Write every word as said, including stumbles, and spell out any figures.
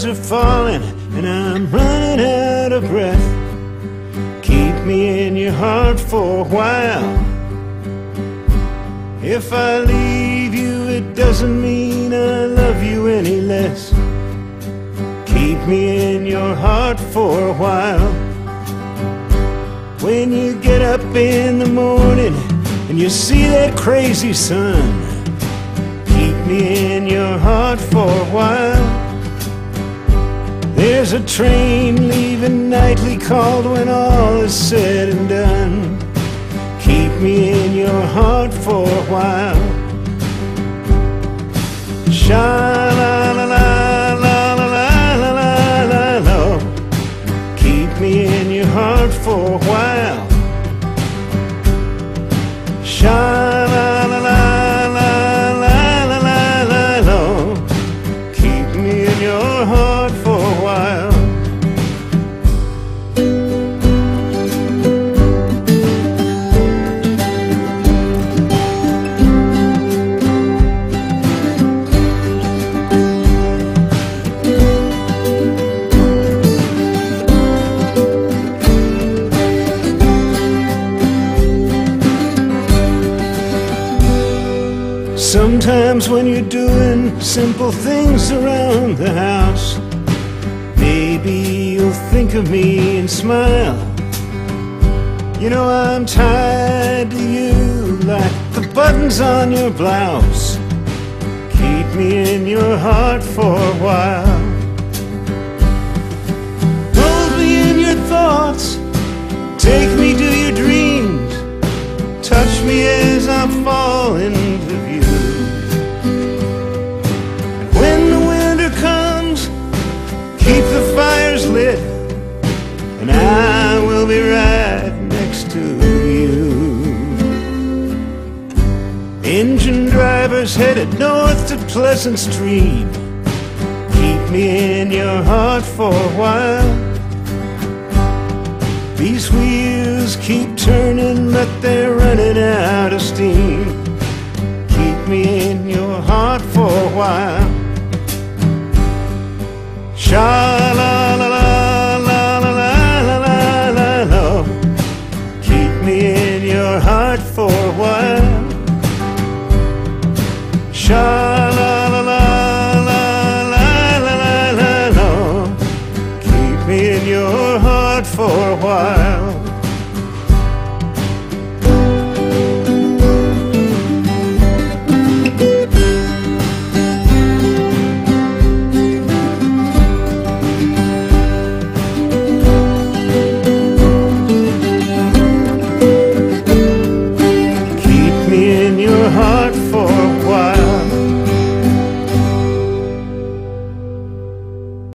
wheels are falling and I'm running out of breath. Keep me in your heart for a while. If I leave you, it doesn't mean I love you any less. Keep me in your heart for a while. When you get up in the morning and you see that crazy sun, keep me in your heart for a while. There's a train leaving nightly called when all is said and done. Keep me in your heart for a while. Sha-la-la-la-la-la-la-la-la. Keep me in your heart for a while. Sha-la-la-la-la-la-la-la. Keep me in your heart for a while. Sometimes when you're doing simple things around the house, maybe you'll think of me and smile. You know I'm tied to you like the buttons on your blouse. Keep me in your heart for a while. Hold me in your thoughts, take me to your dreams, touch me as I fall into view. Keep the fires lit, and I will be right next to you. Engine drivers headed north to Pleasant Street. Keep me in your heart for a while. These wheels keep turning, but they're running out of steam. Keep me in your heart for a while. Sha-la-la-la-la-la-la-la-la. Keep me in your heart for a while. Sha-la-la-la-la-la-la-la. Keep me in your heart for a while. Heart for